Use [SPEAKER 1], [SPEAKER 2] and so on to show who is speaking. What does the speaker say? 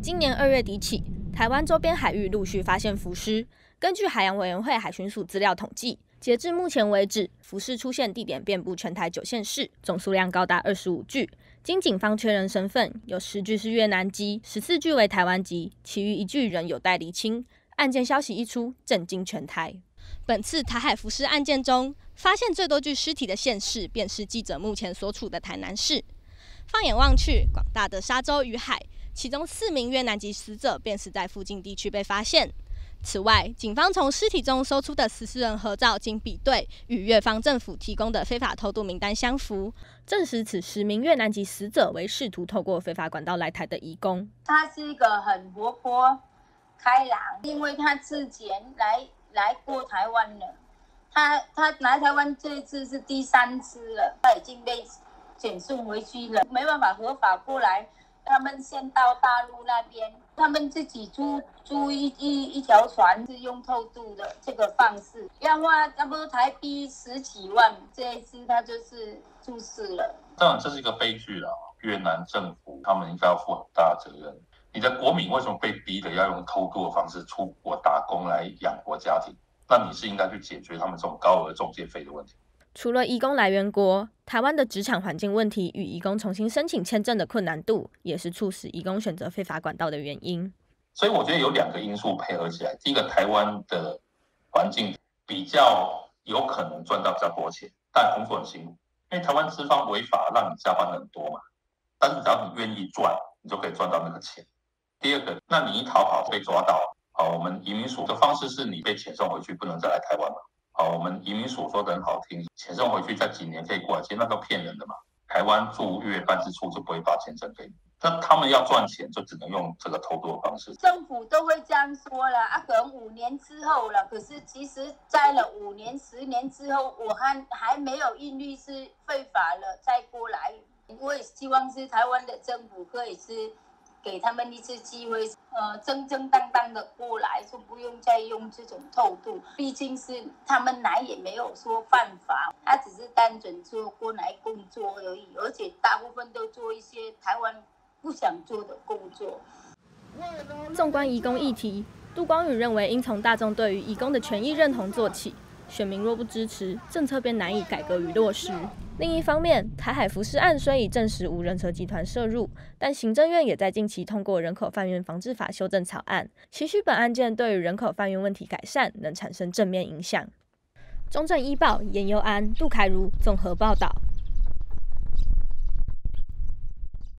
[SPEAKER 1] 今年2月底起，台湾周边海域陆续发现浮尸。根据海洋委员会海巡署资料统计，截至目前为止，浮尸出现地点遍布全台9县市，总数量高达25具。经警方确认身份，有10具是越南籍，14具为台湾籍，其余1具仍有待厘清。案件消息一出，震惊全台。本次台海浮尸案件中，发现最多具尸体的县市，便是记者目前所处的台南市。放眼望去，广大的沙洲与海，其中4名越南籍死者便是在附近地区被发现。此外，警方从尸体中搜出的14人合照，经比对与越方政府提供的非法偷渡名单相符，证实此10名越南籍死者为试图透过非法管道来台的移工。
[SPEAKER 2] 他是一个很活泼、开朗，因为他之前来过台湾了。他来台湾这一次是第3次了，他已经被遣送回去了，没办法合法过来。他们先到大陆那边，他们自己租一条船，是用偷渡的这个方式，要花差不多台币10几万。这一次他就是出事了。
[SPEAKER 3] 当然这是一个悲剧了，越南政府他们应该要负很大的责任。你的国民为什么被逼的要用偷渡的方式出国打工来养活家庭？那你是应该去解决他们这种高额中介费的问题。
[SPEAKER 1] 除了移工来源国，台湾的职场环境问题与移工重新申请签证的困难度，也是促使移工选择非法管道的原因。
[SPEAKER 3] 所以我觉得有2个因素配合起来。第一个，台湾的环境比较有可能赚到比较多钱，但工作很辛苦，因为台湾资方违法让你加班很多嘛，但是只要你愿意赚，你就可以赚到那个钱。第二个，那你一逃跑被抓到，我们移民署的方式是你被遣送回去，不能再来台湾嘛。我们移民署说的很好听，遣送回去再几年可以过来，其实那都骗人的嘛。台湾驻越办事处就不会发签证给你，那他们要赚钱就只能用这个偷渡的方式。
[SPEAKER 2] 政府都会这样说了可能5年之后了，可是其实在了5年、10年之后，我还没有印律是非法了再过来。我也希望是台湾的政府可以是给他们一次机会，正正当当的过来，就不用再用这种偷渡。毕竟是他们来也没有说犯法，他只是单纯说过来工作而已，而且大部分都做一些台湾不想做的工作。
[SPEAKER 1] 纵观移工议题，杜光宇认为应从大众对于移工的权益认同做起，选民若不支持，政策便难以改革与落实。另一方面，台海浮尸案虽已证实无人蛇集团涉入，但行政院也在近期通过人口贩运防治法修正草案，期许本案件对于人口贩运问题改善能产生正面影响。中正一报严佑安、杜凯如综合报道。